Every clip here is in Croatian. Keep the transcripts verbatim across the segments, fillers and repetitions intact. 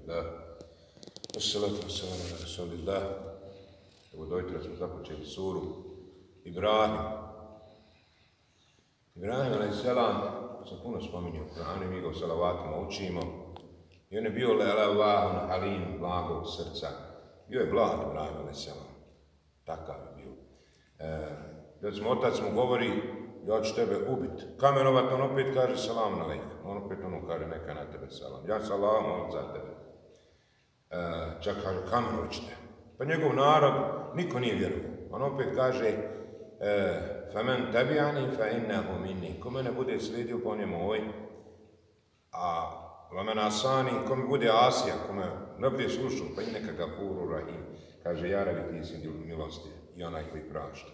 Alhamdulillah. Wassalatu wassalamu ala rasulillah. Evo dojtra smo započeli suru Ibrahim. Ibrahim alaihi salam, sam puno spominjao u Kur'anu, mi ga u salavatima učimo. I on je bio lelavahun halim, blagog srca. Bio je blag Ibrahim alaihi salam. Takav je bio. E, recimo, otac mu govori, ja ću tebe ubiti. Kamenovat, on opet kaže salam alaikum. On opet ono kaže neka na tebe salam. Ja salam, on za tebe. E, čak kaže kamenovat ću te. Pa njegov narod, niko nije vjerovao. On opet kaže e, famen tabi'ani fa innahu minni. Ko mene bude slijedio, pa on je moj. A vamen asani, ko mi bude asija, ko me ne bude slušao, pa i neka gafuru rahim. Kaže, jaravi ti si milosti i onaj koji prašta.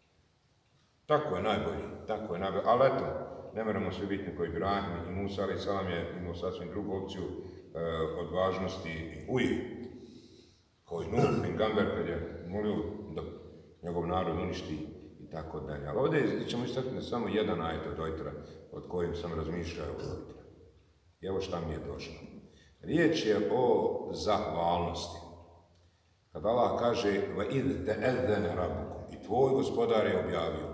Tako je najbolji, tako je najbolji. Ali eto, ne moramo svi biti koji Ibrahim i Musa, ali sam je imao sasvim drugu opciju e, odvažnosti i uje. Koji Nuh, Pingamber, kad je molio da njegov narod uništi i tako dalje. Ali ovdje ćemo istaknuti samo jedan ajet od ojtra, od kojim sam razmišljao od ojtra. I evo šta mi je došlo. Riječ je o zahvalnosti. Kad Allah kaže وَإِذْ تَأَذَّنَ رَبُّكُمْ i tvoj gospodar je objavio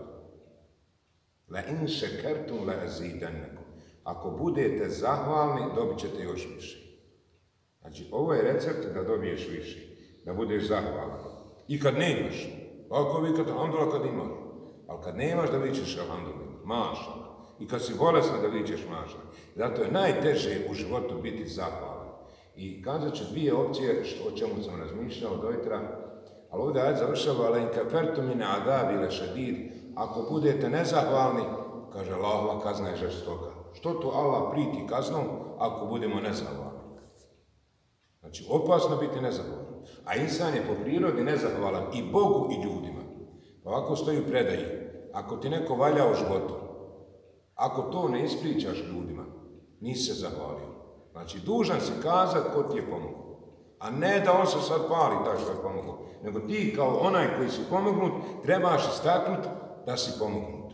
لَإِنْ شَكَرْتُمْ لَأَزِيدَنَّكُمْ ako budete zahvalni, dobit ćete još više. Znači, ovo je recept da dobiješ više, da budeš zahvalan. I kad nemaš, ako vi kad alhamdulillah kad imaš, ali kad nemaš da vičeš alhamdulillah, mašallah. I kad si bolesna da vičeš mašallah. Zato je najteže u životu biti zahvalan. I kazat ću dvije opcije što, o čemu sam razmišljao dojtra, ali ovdje ajde završava, ale in kafertu mine adabi le šedid, ako budete nezahvalni, kaže Allahova kazna je žestoka. Što to Allah priti kaznom ako budemo nezahvalni? Znači, opasno biti nezahvalan. A insan je po prirodi nezahvalan i Bogu i ljudima. Pa ovako stoji u predaji. Ako ti neko valja u životu, ako to ne ispričaš ljudima, nisi se zahvalio. Znači, dužan si kazati ko ti je pomogao. A ne da on se sad pali tako što je pomogao. Nego ti kao onaj koji si pomognut, trebaš istaknuti da si pomognut.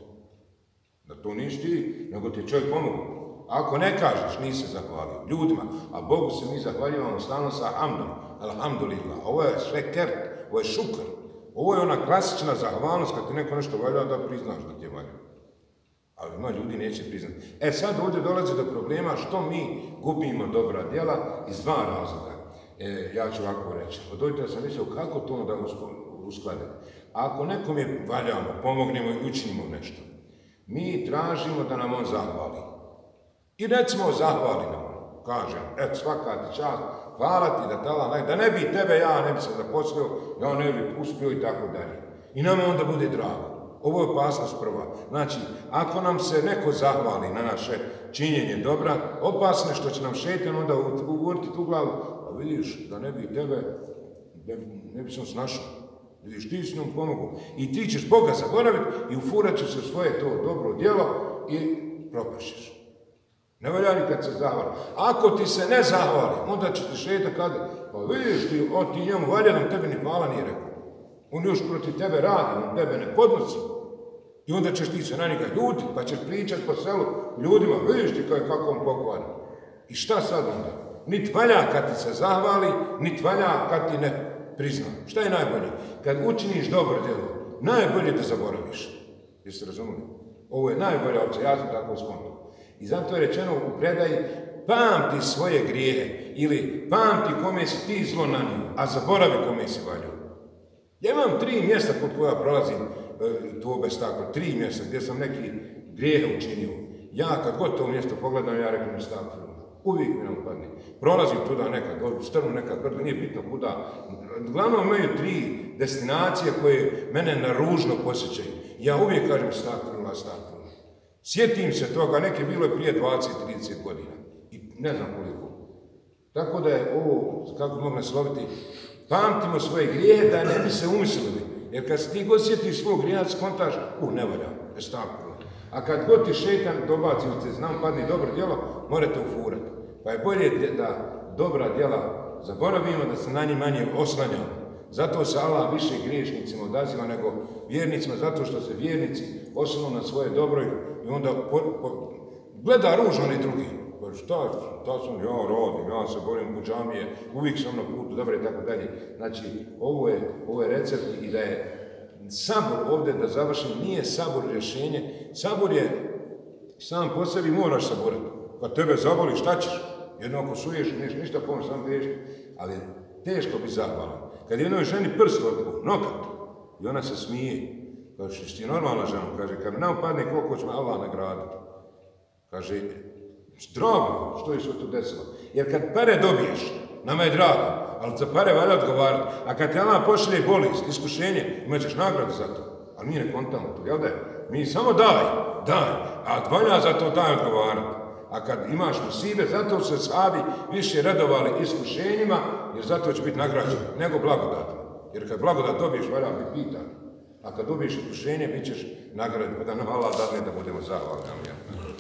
Da to nisi ti, nego ti je čovjek pomogao. Ako ne kažeš, nisi se zahvalio ljudima, a Bogu se mi zahvaljujemo stalno sa hamdom, alhamdulillah. Ovo je šekert, ovo je šukr. Ovo je ona klasična zahvalnost kad ti neko nešto valja da priznaš da ti je valja. Ali ima ljudi neće priznati. E sad ovdje dolazi do problema što mi gubimo dobra djela iz dva razloga. E, ja ću ovako reći. Od ovdje sam mislio kako to da uskladiti. Ako nekom je valjamo, pomognemo i učinimo nešto, mi tražimo da nam on zahvali. I recimo zahvali nam on. Kažem, eto svaka ti čast, hvala ti da tala, da ne bi tebe, ja ne bi se zaposlio, ja ne bi uspio i tako dalje. I nama onda bude drago. Ovo je opasnost prva. Znači, ako nam se neko zahvali na naše činjenje dobra, opasno je što će nam šeitan onda uvrtiti u glavu. A vidiš, da ne bi tebe, ne, ne bi sam snašao. Vidiš, ti si njom pomogao. I ti ćeš Boga zaboraviti i ufurat ćeš se svoje to dobro djelo i propašćeš. Ne valja ni kad se zahvali. Ako ti se ne zahvali, onda će ti šeitan kada, pa vidiš ti, o ti njemu valja nam tebi ni hvala nije rekao. On još protiv tebe radi, on tebe ne podnosi. I onda ćeš ti se na njega ljuti, pa ćeš pričati po selu ljudima, vidiš ti kako on pokvari. I šta sad onda? Nit valja kad ti se zahvali, nit valja kad ti ne prizna. Šta je najbolje? Kad učiniš dobro djelo, najbolje da zaboraviš. Jeste razumili? Ovo je najbolja opcija, ja sam tako skontao. I zato je rečeno u predaji, pamti svoje grijehe ili pamti kome si ti zlo nanio, a zaboravi kome si valjao. Ja imam tri mjesta kod koja prolazim e, tu bez tako, tri mjesta gdje sam neki grijehe učinio. Ja kad god to mjesto pogledam, ja rekao mi stavim. Uvijek mi ne upadne. Prolazim tuda nekad, strnu nekad, brdo, nije bitno kuda. Uglavnom imaju tri destinacije koje mene na ružno posjećaju. Ja uvijek kažem stavim, stavim. Sjetim se toga, neke bilo je prije dvadeset trideset godina. I ne znam koliko. Tako da je ovo, kako mogu nasloviti, pamtimo svoje grijehe da ne bi se umislili. Jer kad se ti god sjetiš svog grijeha, skontaš, u, ne valja, bez tako. A kad god ti šeitan dobaci u te, znam, padne dobro djelo, morate ufurati. Pa je bolje da dobra djela zaboravimo, da se na njih manje oslanjamo. Zato se Allah više griješnicima odaziva nego vjernicima, zato što se vjernici oslanju na svoje dobro i onda po, po, gleda ružno oni drugi. kaže, šta, šta sam, ja radim, ja se borim u džamije, uvijek sam na putu, dobro i tako dalje. Znači, ovo je, ovo je recept i da je sabor ovdje, da završim, nije sabor rješenje. Sabor je, sam po sebi moraš saborati. Kad tebe zaboli, šta ćeš? Jedno ako suješ, neš ništa pomoći, samo teško. Ali teško bi zahvalan. Kad jednoj ženi prst otku, nokat, i ona se smije. Kaže, što ti normalna žena? Kaže, kad mi nam padne koliko će me Allah nagraditi. Kaže, drago, što je se to desilo? Jer kad pare dobiješ, nama je drago, ali za pare valja odgovarati. A kad te Allah pošalje bolest, iskušenje, imat ćeš nagradu za to. Ali mi ne kontamo to, jel da je? Mi samo daj, daj, a valja za to daj odgovarati. A kad imaš musibe, zato se sahabi više radovali iskušenjima, jer zato će biti nagrađen, nego blagodatom. Jer kad blagodat dobiješ, valja biti pitan. A kad dobiješ iskušenje, bit ćeš nagrađen, pa da nam Allah dadne da budemo zahvalni.